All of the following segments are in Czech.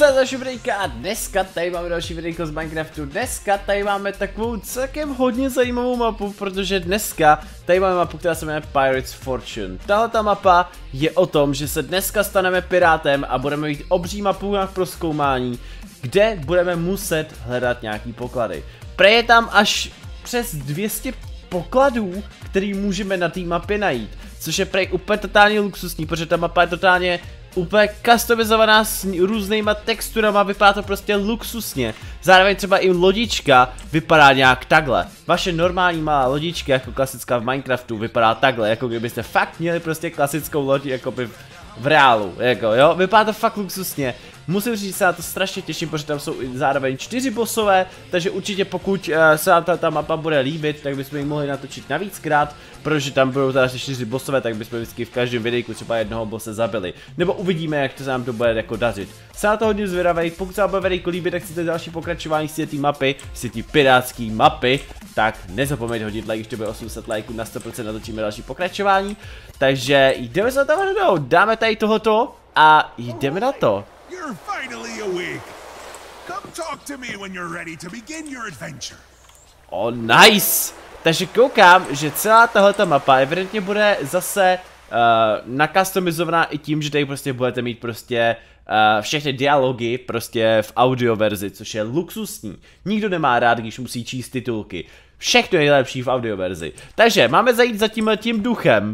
Zdar další videjka a dneska tady máme další videjko z Minecraftu. Dneska tady máme takovou celkem hodně zajímavou mapu, protože dneska tady máme mapu, která se jmenuje Pirates Fortune. Tahle ta mapa je o tom, že se dneska staneme pirátem a budeme mít obří mapu na prozkoumání, kde budeme muset hledat nějaký poklady. Prej je tam až přes 200 pokladů, který můžeme na té mapě najít, což je prej úplně totálně luxusní, protože ta mapa je totálně úplně customizovaná s různýma texturama, vypadá to prostě luxusně. Zároveň třeba i lodička vypadá nějak takhle. Vaše normální malá lodička, jako klasická v Minecraftu, vypadá takhle, jako kdybyste fakt měli prostě klasickou loď, jako by v reálu, jako jo, vypadá to fakt luxusně. Musím říct, že se na to strašně těším, protože tam jsou zároveň 4 bossové, takže určitě pokud se vám ta mapa bude líbit, tak bychom ji mohli natočit navíckrát, protože tam budou teda 4 bossové, tak bychom vždycky v každém videjku třeba jednoho bosse zabili. Nebo uvidíme, jak to se nám to bude jako dařit. Jsem na to hodně zvědavý, pokud se vám bude videjko líbit, tak chcete další pokračování z té mapy, z té pirátské mapy, tak nezapomeňte hodit like, když to bude 800 lajků, na 100% natočíme další pokračování. Takže jdeme se tam hrnou, dáme tady tohoto a jdeme na to. You're finally awake. Come talk to me when you're ready to begin your adventure. Oh, nice! Takže koukám, že celá tahleta mapa evidentně bude zase nakastomizovaná i tím, že tady prostě budete mít prostě všechny dialogy prostě v audio verzi, což je luxusní. Nikdo nemá rád, když musí číst titulky. Všechno je nejlepší v audio verzi. Takže máme zajít za tímhletím duchem.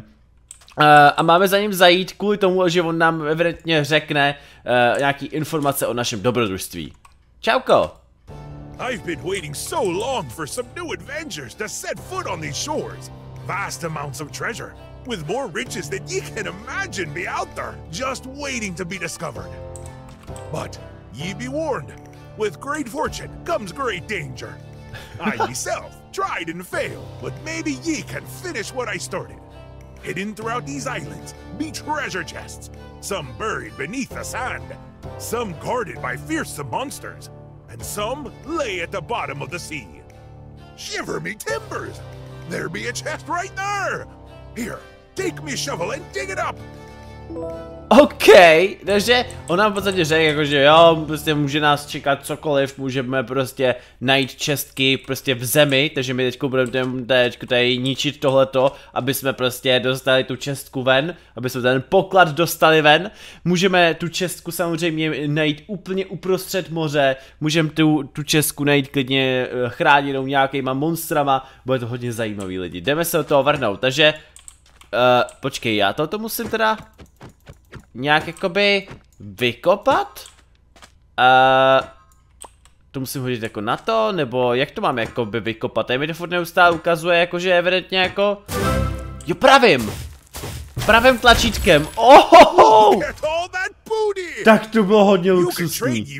A máme za ním zajít kvůli tomu, že on nám evidentně řekne nějaký informace o našem dobrodružství. Čauko! I've been waiting so long for some new adventures to set foot on these shores. Vast amounts of treasure, with more riches than ye can imagine be out there, just waiting to be discovered. But ye be warned, with great fortune comes great danger. I myself tried and failed, but maybe ye can finish what I started. Hidden throughout these islands be treasure chests, some buried beneath the sand, some guarded by fearsome monsters, and some lay at the bottom of the sea. Shiver me timbers! There be a chest right there! Here, take me shovel and dig it up! OK, takže on nám v podstatě řekl, jakože jo, prostě může nás čekat cokoliv, můžeme prostě najít čestky prostě v zemi, takže my teďko budeme tady ničit tohleto, aby jsme prostě dostali tu čestku ven, aby jsme ten poklad dostali ven. Můžeme tu čestku samozřejmě najít úplně uprostřed moře, můžeme tu čestku najít klidně chráněnou nějakýma monstrama, bude to hodně zajímavý lidi. Jdeme se od toho vrhnout, takže počkej, já to musím teda nějak jakoby vykopat? To musím hodit jako na to, nebo jak to mám jakoby vykopat? Tady mi to furt neustále ukazuje, jakože evidentně jako... Jo, pravým tlačítkem, ohoho! Tak to bylo hodně luxusní.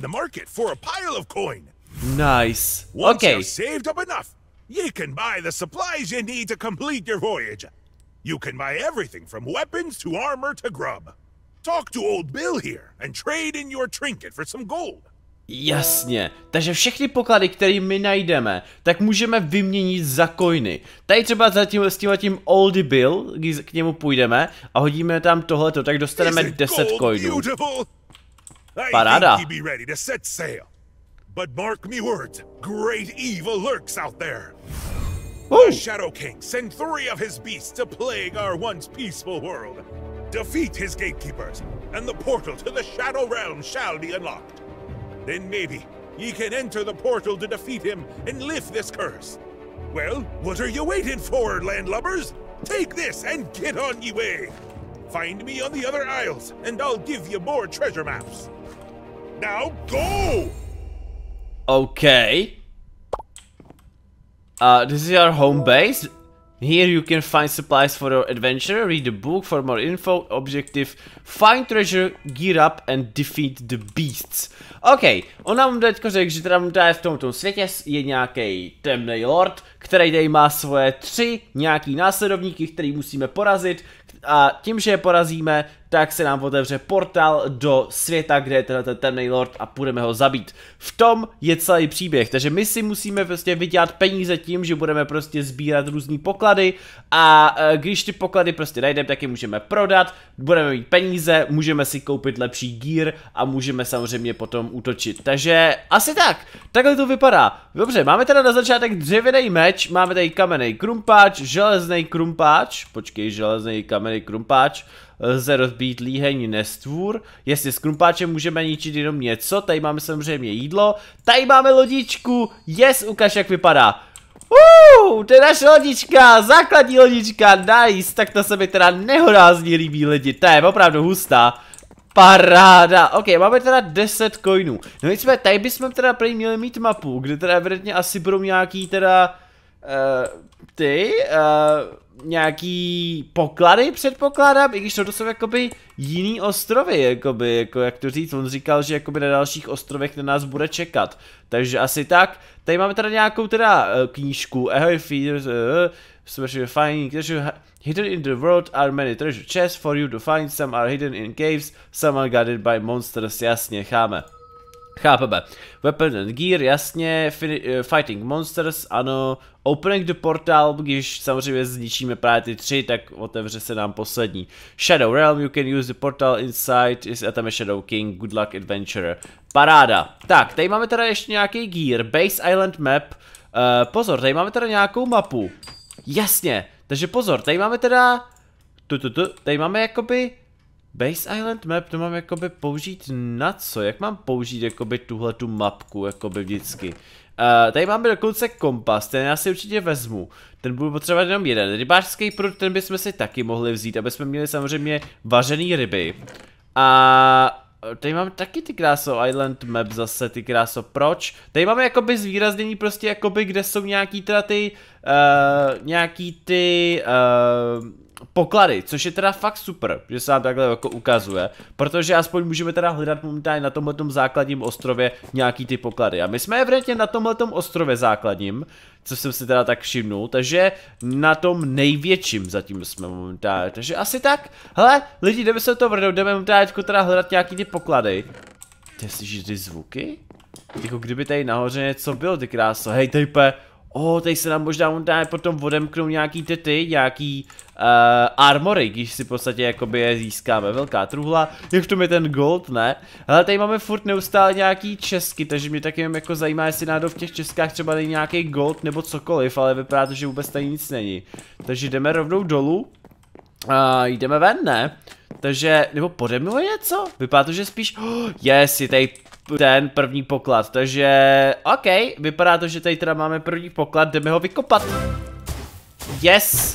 Nice, ok. You can buy the supplies you need to complete your voyage. You can buy everything from weapons to armor to grub. Talk to old Bill here and trade in your trinket for some gold. Jasně, takže všechny poklady, které my najdeme, tak můžeme vyměnit za coiny. Tady třeba s tímhletím Old Bill, k němu půjdeme a hodíme tam tohleto, tak dostaneme 10 coinů. Paráda. But mark me words, great evil lurks out there. The Shadow King sent 3 of his beasts to plague our once peaceful world. Defeat his gatekeepers, and the portal to the Shadow Realm shall be unlocked. Then maybe ye can enter the portal to defeat him and lift this curse. Well, what are you waiting for, landlubbers? Take this and get on ye way. Find me on the other isles, and I'll give you more treasure maps. Now go! Okay. This is your home base. Here you can find supplies for your adventure, read the book for more info, objective, find treasure, gear up and defeat the beasts. OK, on nám teďko řekl, že teda v tomto světě je nějaký temný lord, který tady má svoje 3 nějaký následovníky, který musíme porazit a tím, že je porazíme, tak se nám otevře portál do světa, kde je ten temný lord a půjdeme ho zabít. V tom je celý příběh, takže my si musíme prostě vydělat peníze tím, že budeme prostě sbírat různý poklady a když ty poklady prostě najdeme, tak je můžeme prodat, budeme mít peníze, můžeme si koupit lepší gear a můžeme samozřejmě potom útočit. Takže asi tak, takhle to vypadá. Dobře, máme teda na začátek dřevěný meč, máme tady kamenný krumpáč, železný krumpáč, počkej, železný kamenný krumpáč, lze rozbít líheň nestvůr, jestli s krumpáčem můžeme ničit jenom něco, tady máme samozřejmě jídlo, tady máme lodičku, yes, ukaž jak vypadá. To je naše lodička, základní lodička, nice, tak to se mi teda nehorázně líbí lidi, to je opravdu hustá. Paráda, ok, máme teda 10 coinů. No nicméně, tady bychom teda prý měli mít mapu, kde teda evidentně asi budou nějaký teda nějaký poklady předpokládám, i když to jsou jakoby jiný ostrovy, jakoby, jako jak to říct, on říkal, že jakoby na dalších ostrovech na nás bude čekat, takže asi tak. Tady máme teda nějakou teda knížku, Ahoy Feeders, finding treasure hidden in the world are many treasure chests for you to find, some are hidden in caves, some are guarded by monsters, jasně, chápeme. Weapon and gear, jasně, fighting monsters, ano, opening the portal, když samozřejmě zničíme právě ty 3, tak otevře se nám poslední. Shadow Realm, you can use the portal inside, a tam je Shadow King, good luck adventurer. Paráda. Tak, tady máme teda ještě nějaký gear, Base Island map, pozor, tady máme teda nějakou mapu. Jasně, takže pozor, tady máme teda, tady máme jakoby Base Island map, to mám jakoby použít na co? Jak mám použít jakoby tuhletu mapku, jakoby vždycky? Tady máme dokonce kompas, ten já si určitě vezmu. Ten budu potřebovat jenom jeden. Rybářský prut, ten bychom si taky mohli vzít, aby jsme měli samozřejmě vařený ryby. A tady máme taky ty kráso, Island map zase, ty kráso, proč? Tady máme jakoby zvýraznění prostě jakoby, kde jsou nějaký teda ty, poklady, což je teda fakt super, že se nám takhle jako ukazuje, protože aspoň můžeme teda hledat momentálně na tomhletom základním ostrově nějaký ty poklady. A my jsme evidentně na tomhletom ostrově základním, co jsem si teda tak všimnul, takže na tom největším zatím jsme momentálně, takže asi tak. Hele, lidi, jdeme se to vrnout, jdeme momentálně teda hledat nějaký ty poklady. Ty slyšíš ty zvuky? Jako kdyby tady nahoře něco bylo, ty kráso, hej, type. Tady se nám možná momentálně potom odemknou nějaký nějaký armory, když si v podstatě jakoby je získáme. Velká truhla, jak v tom je ten gold, ne? Ale tady máme furt neustále nějaký česky, takže mě taky jako zajímá, jestli náhodou v těch českách třeba není nějaký gold nebo cokoliv, ale vypadá to, že vůbec tady nic není. Takže jdeme rovnou dolů a jdeme ven, ne? Takže, nebo pode mnou je něco? Vypadá to, že spíš, yes, je tady ten první poklad, takže, ok, vypadá to, že tady teda máme první poklad, jdeme ho vykopat. Yes!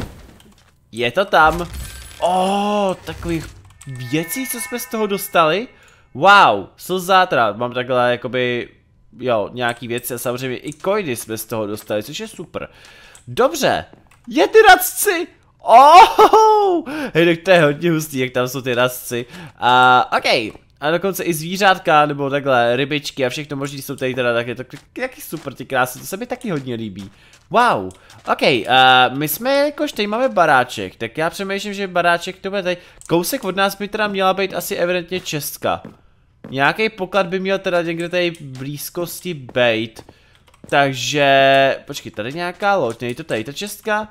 Je to tam. Takových věcí, co jsme z toho dostali. Wow, slzátra, mám takhle jakoby, jo, nějaký věci a samozřejmě i coiny jsme z toho dostali, což je super. Dobře, je ty radci! Hej, tak to je hodně hustý, jak tam jsou ty radci. Ok. A dokonce i zvířátka, nebo takhle, rybičky a všechno možný jsou tady teda taky super ty krásy, to se mi taky hodně líbí. Wow, ok, my jsme, jakož tady máme baráček, tak já přemýšlím, že baráček to bude tady, kousek od nás by teda měla být asi evidentně Česka. Nějaký poklad by měl teda někde tady v blízkosti bejt. Takže, počkej, tady nějaká loď, není to tady ta Česka?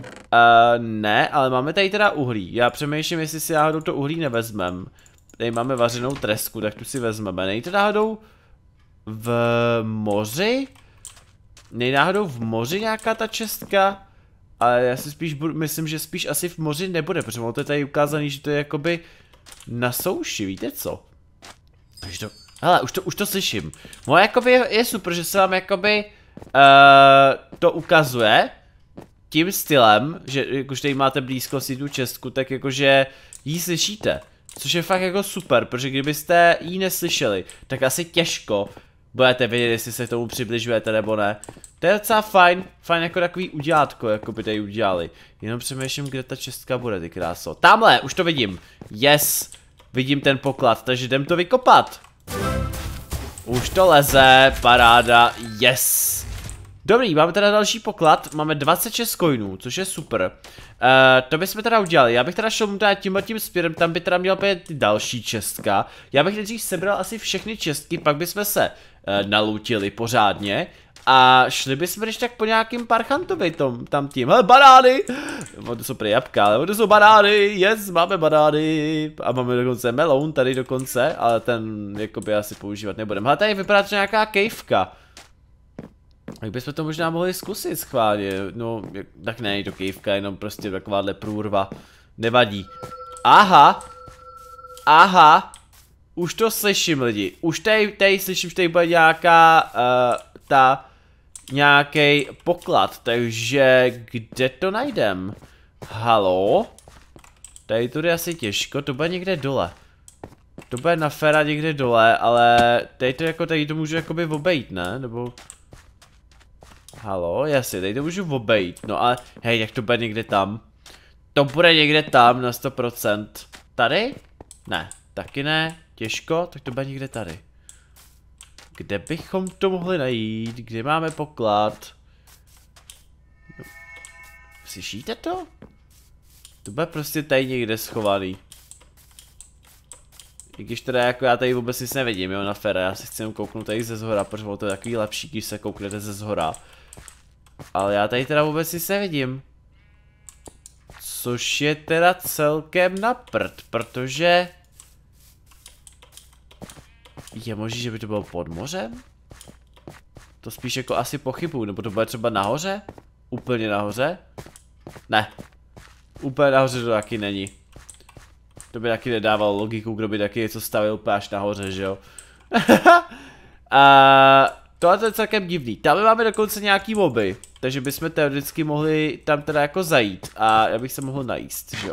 Ne, ale máme tady teda uhlí, já přemýšlím, jestli si náhodou to uhlí nevezmem. Tady máme vařenou tresku, tak tu si vezmeme. Není to náhodou v moři? Není náhodou v moři nějaká ta Česka? Ale já si spíš myslím, že spíš asi v moři nebude, protože to je tady ukázaný, že to je jakoby na souši, víte co? Hele, už to slyším. Moje jakoby je super, že se vám jakoby to ukazuje tím stylem, že jakož tady máte blízko si tu Česku, tak jakože ji slyšíte. Což je fakt jako super, protože kdybyste ji neslyšeli, tak asi těžko budete vědět, jestli se k tomu přibližujete nebo ne. To je docela fajn jako takový udělátko, jako by tady udělali. Jenom přemýšlím, kde ta Česka bude, ty kráso. Tamhle, už to vidím. Yes, vidím ten poklad, takže jdem to vykopat. Už to leze, paráda, yes. Dobrý, máme teda další poklad, máme 26 coinů, což je super. To bychom teda udělali, já bych teda šel tím směrem, tam by teda měl být další čestka. Já bych nejdřív sebral asi všechny čestky, pak bychom se nalutili pořádně. A šli bychom když tak po nějakým parchantovi tam tím, hele banány! To jsou prý jabka, ale to jsou banány, yes, máme banány. A máme dokonce melon tady dokonce, ale ten jakoby asi používat nebudeme. Hele, tady vypadá to nějaká kejvka. Jak bychom to možná mohli zkusit schválně, no, tak ne, to kejvka, jenom prostě takováhle průrva, nevadí. Aha, už to slyším lidi, už tady slyším, že tady bude nějaká, nějaký poklad, takže kde to najdem? Halo? Tady to je asi těžko, to bude někde dole. To bude na Fera někde dole, ale tady to můžu jakoby obejít, ne? Nebo... Halo, jasně, tady to můžu obejít, no ale hej, jak to bude někde tam? To bude někde tam na 100%. Tady? Ne, taky ne, těžko, tak to bude někde tady. Kde bychom to mohli najít? Kde máme poklad? No. Slyšíte to? To bude prostě tady někde schovaný. I když teda jako já tady vůbec nic nevidím, jo, na Fera, já si chci kouknout tady ze zhora, protože to je takový lepší, když se kouknete ze zhora. Ale já tady teda vůbec nic nevidím. Což je teda celkem na prd, protože... Je možný, že by to bylo pod mořem? To spíš jako asi pochybuju, nebo to bude třeba nahoře? Úplně nahoře? Ne. Úplně nahoře to taky není. To by taky nedával logiku, kdo by taky něco stavil úplně až nahoře, že jo? Tohle je celkem divný. Tam máme dokonce nějaký moby, takže bychom teoreticky mohli tam teda jako zajít a já bych se mohl najíst, že jo?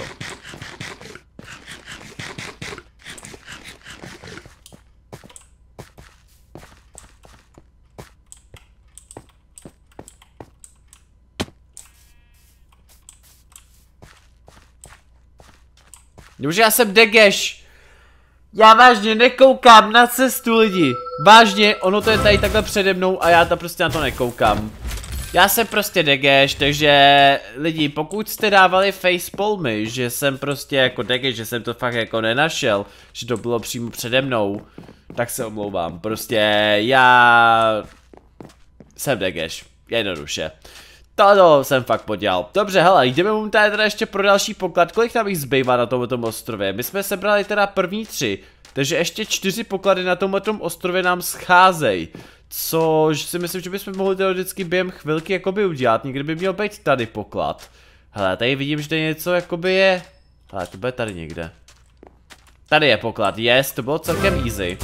Už já jsem degeš. Já vážně nekoukám na cestu lidi. Vážně, ono to je tady takhle přede mnou a já tam prostě na to nekoukám. Já jsem prostě degeš, takže lidi, pokud jste dávali facepalmy, že jsem prostě jako degeš, že jsem to fakt jako nenašel, že to bylo přímo přede mnou, tak se omlouvám. Prostě já jsem degeš, jednoduše. To jsem fakt podělal. Dobře, hele, jdeme mu tady teda ještě pro další poklad. Kolik tam jich zbývá na tomto ostrově? My jsme sebrali teda první 3, takže ještě 4 poklady na tomto ostrově nám scházejí. Což si myslím, že bychom mohli teoreticky během chvilky jakoby udělat. Někdy by měl být tady poklad. Hele, tady vidím, že tady něco jakoby je. Hele, to bude tady někde. Tady je poklad, yes, to bylo celkem easy.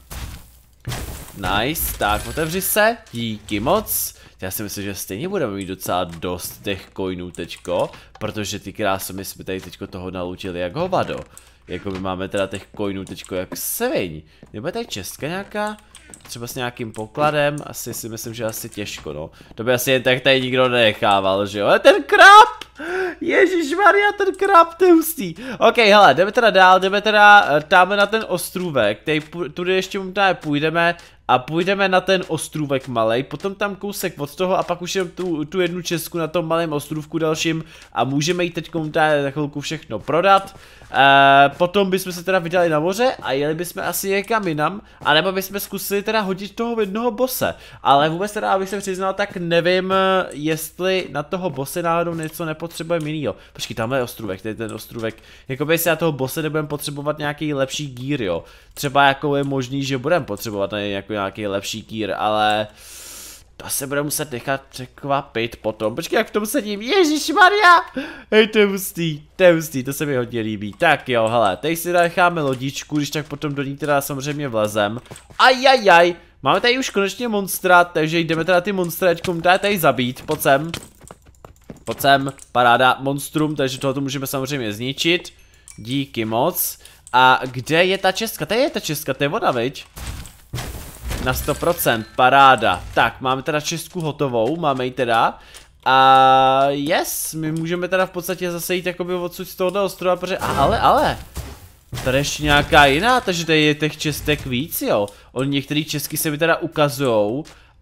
Nice, tak otevři se, díky moc. Já si myslím, že stejně budeme mít docela dost těch coinů teďko, protože ty krásy my jsme tady teďko toho nalutili jak hovado. Jako my máme teda těch coinů teďko jak sviň. Nebo je tady čestka nějaká? Třeba s nějakým pokladem? Asi si myslím, že asi těžko, no. To by asi jen tak tady nikdo nenechával, že jo? Ale ten krab! Ježišmarja, ten krab, to je hustý. Ok, hele, jdeme teda dál, jdeme teda tam na ten ostrůvek, tudy ještě možná půjdeme a půjdeme na ten ostrůvek malej, potom tam kousek od toho a pak už jen tu jednu čestku na tom malém ostrůvku dalším a můžeme jít teď za chvilku všechno prodat. Potom bychom se teda vydali na moře a jeli bychom asi někam jinam, anebo bychom zkusili teda hodit toho jednoho bose. Ale vůbec teda, abych se přiznal, tak nevím, jestli na toho bose náhodou něco nepotřebujeme jinýho. Počkej, tamhle je ostrůvek, tady ten ostrůvek, jakoby si na toho bose nebudeme potřebovat nějaký lepší gear, jo. Třeba jako je možný, že budeme potřebovat jako nějaký lepší gear, ale to se bude muset nechat překvapit potom. Počkej, jak v tom sedím, ježišmarja! Hej, to je hustý, to se mi hodně líbí. Tak jo, hele, tady si necháme lodičku, když tak potom do ní teda samozřejmě vlezem. Ajajaj, máme tady už konečně monstra, takže jdeme teda ty monstráčkům tady zabít, pojď sem. Pojď sem, paráda, monstrum, takže tohoto můžeme samozřejmě zničit. Díky moc. A kde je ta čestka? Tady je ta čestka, to je voda, viď? Na 100%, paráda. Tak, máme teda čestku hotovou, máme ji teda. A yes, my můžeme teda v podstatě zase jít jakoby odsud z tohoto ostrova, protože, ale. Tady ještě nějaká jiná, takže tady je těch čestek víc, jo. Oni některé česky se mi teda ukazujou.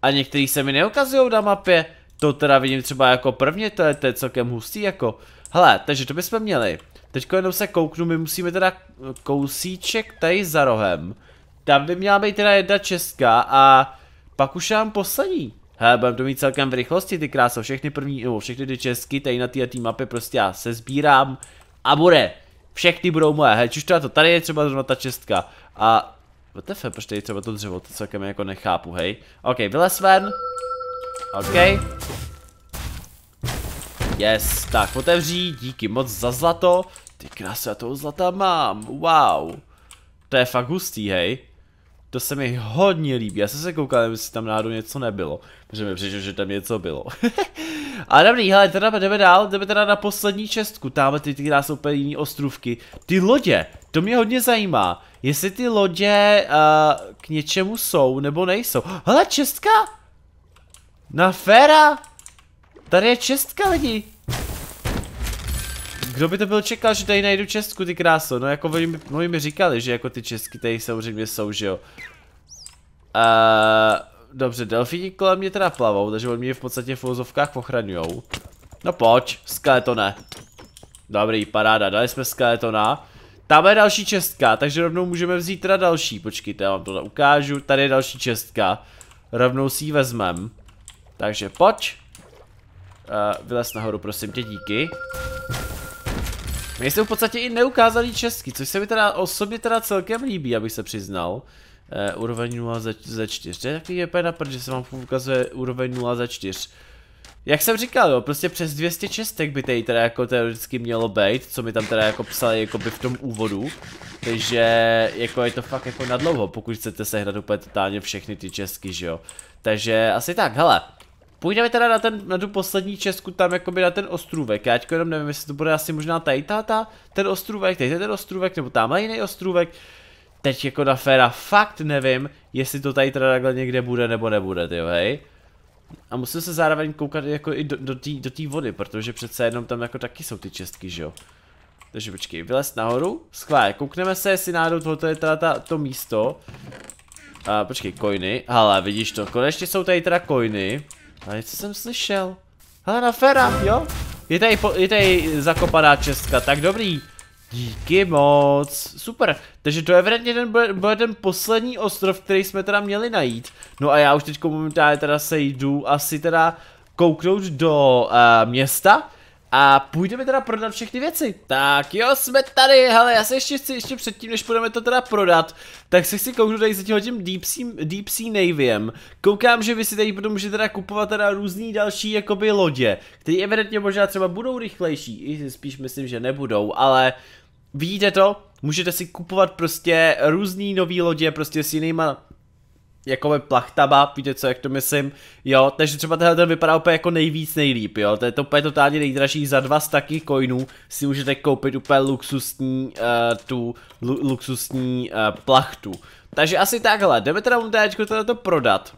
A některý se mi neukazují na mapě. To teda vidím třeba jako prvně, to je celkem hustý jako. Hele, takže to bychom měli. Teďko jenom se kouknu, my musíme teda kousíček tady za rohem. Tam by měla být teda jedna česká a pak už mám poslední. Hele, budeme to mít celkem v rychlosti, ty kráso, všechny ty česky, tady na té mapě prostě já se sbírám a bude. Všechny budou moje, hej, čiž to tady je třeba zrovna ta česká. A, WTF, proč tady je třeba to dřevo, to celkem jako nechápu, hej. Ok, vylez ven. Ok. Yes, tak otevří, díky moc za zlato. Ty krásy, já toho zlata mám, wow. To je fakt hustý, hej. To se mi hodně líbí, já jsem se koukal, jestli tam náhodou něco nebylo. Protože mi přišlo, že tam něco bylo. Ale dobrý, hele, teda jdeme dál, jdeme teda na poslední čestku. Tamhle ty krásné úplně jiný ostrůvky. Ty lodě, to mě hodně zajímá. Jestli ty lodě k něčemu jsou, nebo nejsou. Hele, čestka! Na féra! Tady je čestka, lidi. Kdo by to byl čekal, že tady najdu čestku, ty kráso? No jako oni mi říkali, že jako ty čestky tady samozřejmě jsou, že jo. Dobře, delfíni kolem mě teda plavou, takže oni mě v podstatě v uvozovkách ochraňujou. No pojď, skeletone. Dobrý, paráda, dali jsme skeletona. Tam je další čestka, takže rovnou můžeme vzít teda další. Počkejte, já vám to ukážu, tady je další čestka. Rovnou si ji vezmem. Takže pojď. Vylez nahoru, prosím tě, díky. Mně jsou v podstatě i neukázaný čestky, což se mi teda osobně teda celkem líbí, abych se přiznal. Úroveň 0 ze 4, to je takový úplně na prd, že se vám ukazuje úroveň 0 ze 4. Jak jsem říkal, jo, prostě přes 200 čestek by tady teda jako teoreticky mělo být, co mi tam teda jako psali jako by v tom úvodu. Takže jako je to fakt jako nadlouho, pokud chcete sehnat úplně totálně všechny ty čestky, že jo. Takže asi tak, hele. Půjdeme teda na tu poslední čestku, tam jakoby na ten ostrůvek, já teďko jenom nevím, jestli to bude asi možná tady ten ostrůvek, tady ten ostrůvek, nebo tamhle jiný ostrůvek. Teď jako na féra fakt nevím, jestli to tady teda takhle někde bude nebo nebude, tyjo, hej. A musím se zároveň koukat jako i do té vody, protože přece jenom tam jako taky jsou ty čestky, že jo. Takže počkej, vylez nahoru, schválně, koukneme se, jestli náhodou tohoto je teda to místo. Počkej, coiny, hele, vidíš to, konečně jsou tady teda coiny. Ale něco jsem slyšel. Hele, na féra, jo? Je tady zakopaná čestka, tak dobrý. Díky moc, super. Takže to evidentně bude ten poslední ostrov, který jsme teda měli najít. No a já už teď momentálně teda se jdu asi teda kouknout do města. A půjdeme teda prodat všechny věci. Tak jo, jsme tady, hele, já se ještě předtím, než půjdeme to teda prodat, tak se chci kouknout tady za tím Deep Sea Naviem. Koukám, že vy si tady potom můžete teda kupovat teda různý další jakoby lodě, které evidentně možná třeba budou rychlejší, i spíš myslím, že nebudou, ale vidíte to? Můžete si kupovat prostě různý nový lodě, prostě s jinýma jakoby plachtaba, víte co, jak to myslím, jo, takže třeba ten vypadá úplně jako nejlíp, jo, to je to úplně totálně nejdražší, za 2 staky coinů si můžete koupit úplně luxusní, luxusní plachtu, takže asi takhle, jdeme teda teďko teda to prodat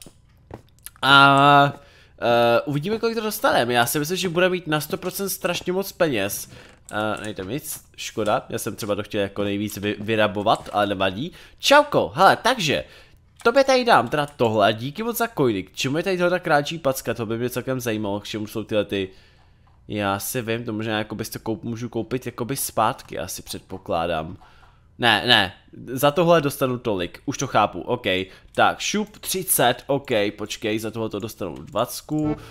a uvidíme, kolik to dostaneme, já si myslím, že bude mít na 100% strašně moc peněz. Nejde nic, škoda, já jsem třeba to chtěl jako nejvíc vyrabovat, ale nevadí. Čauko, hele, takže tobě tady dám teda tohle, díky moc za coiny. K čemu je tady tohle kráčí packa, to by mě celkem zajímalo, k čemu jsou tyhle ty. Já si vím, to možná jakoby můžu koupit jakoby zpátky, asi předpokládám. Ne, za tohle dostanu tolik, už to chápu, ok. Tak, šup 30, ok, počkej, za tohle to dostanu 20,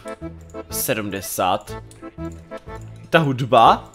70. Ta hudba.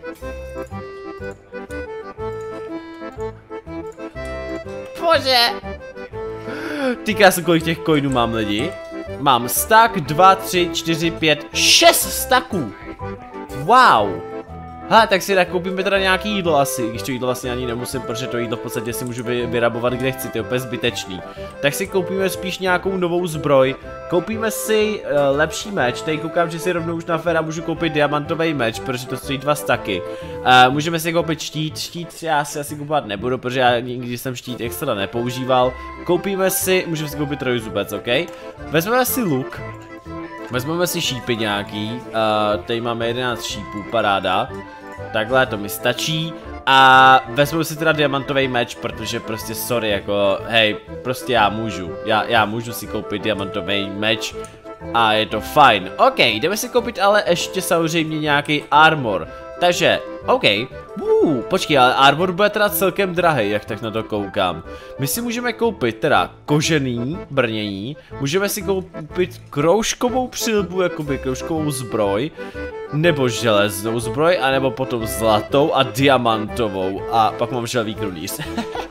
Bože. Ty krásno, kolik těch coinů mám, lidi? Mám stack, 2, 3, 4, 5, 6 stacků. Wow. Hele, tak si nakoupíme teda nějaký jídlo asi, když to jídlo vlastně ani nemusím, protože to jídlo v podstatě si můžu vyrabovat kde chci, to je úplně zbytečný. Tak si koupíme spíš nějakou novou zbroj, koupíme si lepší meč, tady koukám, že si rovnou už na féra můžu koupit diamantový meč, protože to stojí 2 staky. Můžeme si koupit štít já si asi kupovat nebudu, protože já nikdy jsem štít extra nepoužíval. Koupíme si, můžeme si koupit trojzubec, ok? Vezmeme si luk. Vezmeme si šípy nějaký, tady máme 11 šípů, paráda. Takhle to mi stačí A vezmu si teda diamantový meč, protože prostě sorry, jako hej, prostě já můžu si koupit diamantový meč a je to fajn. OK, jdeme si koupit ale ještě samozřejmě nějaký armor. Takže, OK, počkej, ale armor bude teda celkem drahý, jak tak na to koukám. My si můžeme koupit teda kožený brnění, můžeme si koupit kroužkovou přilbu, jakoby kroužkovou zbroj, nebo železnou zbroj, anebo potom zlatou a diamantovou. A pak mám želvý krunýř.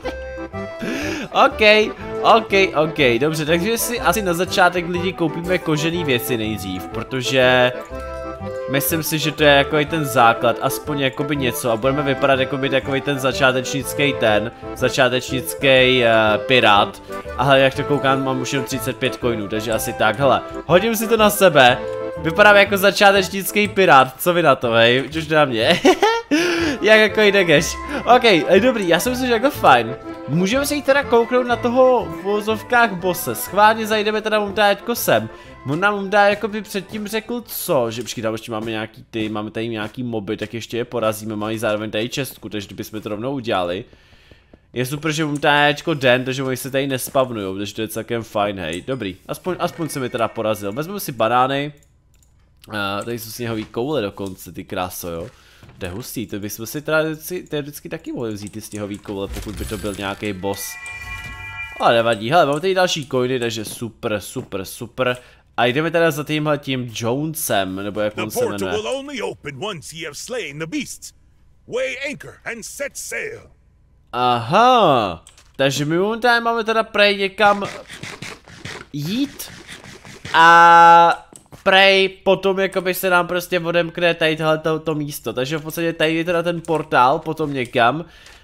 OK, dobře, takže si asi na začátek lidi koupíme kožený věci nejdřív, protože myslím si, že to je jako ten základ, aspoň jakoby něco a budeme vypadat jakoby takový ten začátečnický pirát. A hele, jak to koukám, mám už jenom 35 coinů, takže asi tak, hele, hodím si to na sebe. Vypadám jako začátečnický pirát, co vy na to, hej, už na mě. Jak jako jde geš. OK, dobrý, já si myslím, že jako fajn. Můžeme se jít teda kouknout na toho v vozovkách bose. Schválně zajdeme teda momentálně sem. On nám dá jakoby předtím řekl co, že počkej, tam ještě máme tady nějaký moby, tak ještě je porazíme, máme zároveň tady čestku, takže kdybychom to rovnou udělali. Je super, že momentálně den, takže oni se tady nespavnujou, takže to je celkem fajn, hej, dobrý, aspoň se mi teda porazil. Vezmeme si banány. Tady jsou sněhový koule dokonce, ty kráso, jo. To je hustý, to bychom si teda vždycky taky mohli vzít ty sněhový koule, pokud by to byl nějaký boss. Ale nevadí, hele, máme tady další coiny, takže super. A jdeme teda za tímhletím Jonesem, nebo jak on se jmenuje. Aha, takže my momentálně máme teda prej někam jít a prej potom jakoby se nám prostě odemkne tady tohleto místo, takže v podstatě tady je teda ten portál potom někam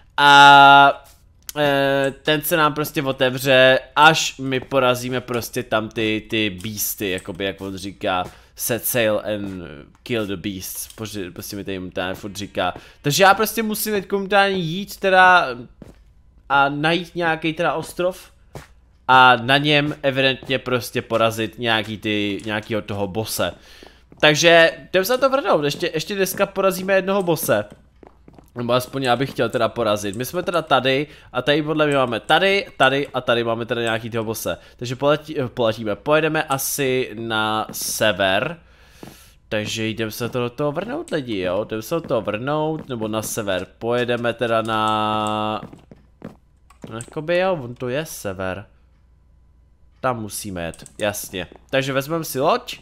a ten se nám prostě otevře, až my porazíme prostě tam ty beasty, jakoby jak on říká, set sail and kill the beasts, prostě mi tady furt říká. Takže já prostě musím teď komentálně jít teda a najít nějaký teda ostrov a na něm evidentně prostě porazit nějakýho toho bose. Takže jdem se na to vrhnout, ještě dneska porazíme jednoho bose. Nebo aspoň já bych chtěl teda porazit. My jsme teda tady a tady podle mě máme tady a tady máme teda nějaký toho bose. Takže pojedeme asi na sever. Takže jdeme se do toho vrhnout lidi, jo, jdeme se do toho vrhnout, nebo na sever. Pojedeme teda na... Jakoby jo, on to je sever. Tam musíme jet, jasně. Takže vezmeme si loď.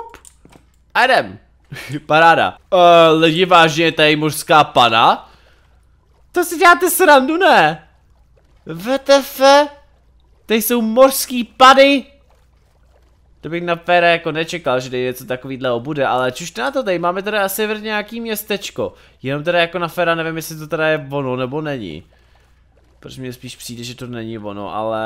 A jdem. Paráda. Lidi, vážně, tady mořská pana? To si děláte srandu, ne? VTF? Tady jsou mořský pady? To bych na fére jako nečekal, že tady něco takovýhle bude, ale čuž na to, tady máme teda asi nějaký městečko. Jenom teda jako na fére nevím, jestli to teda je ono nebo není. Protože mně spíš přijde, že to není ono, ale...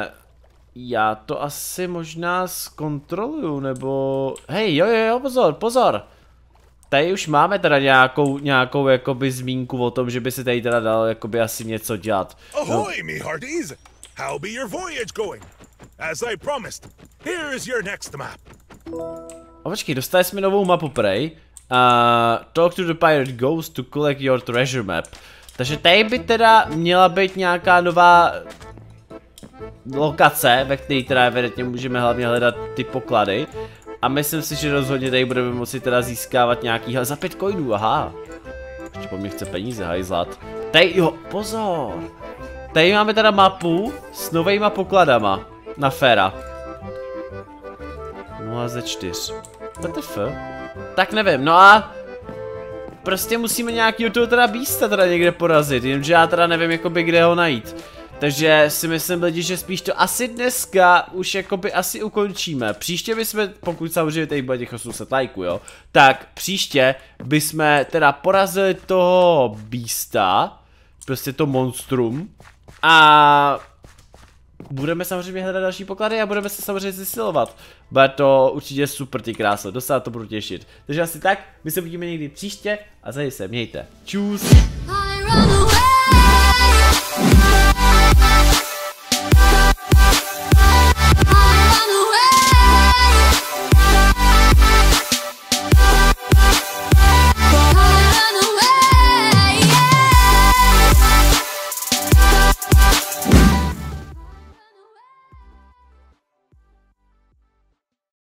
Já to asi možná zkontroluju, nebo... Hej, jo, pozor. Tady už máme teda nějakou jakoby zmínku o tom, že by se tady teda dalo jakoby asi něco dělat. Ahoy, me hearties! How be your voyage going? As I promised, here is your next map. A počkej, dostali jsme novou mapu, prej. Talk to the pirate ghost to collect your treasure map. Takže tady by teda měla být nějaká nová lokace, ve které teda evidentně můžeme hlavně hledat ty poklady. A myslím si, že rozhodně tady budeme moci teda získávat nějaký, za 5 coinů, aha. Ještě po mně chce peníze, hajzlat. Tady, jo, pozor. Tady máme teda mapu s novejma pokladama na féra. 0 ze 4. WTF? Tak nevím, no a... Prostě musíme nějakýho toho teda beasta teda někde porazit, jenže já teda nevím jakoby kde ho najít. Takže si myslím lidi, že spíš to asi dneska už jakoby asi ukončíme. Příště bychom, pokud samozřejmě tady bude těch 800 lajků, jo, tak příště bychom teda porazili toho beasta, prostě to monstrum, a budeme samozřejmě hledat další poklady a budeme se samozřejmě zesilovat. Bude to určitě super, ty kráso, docela to budu těšit. Takže asi tak, my se uvidíme někdy příště a zase se mějte. Čus!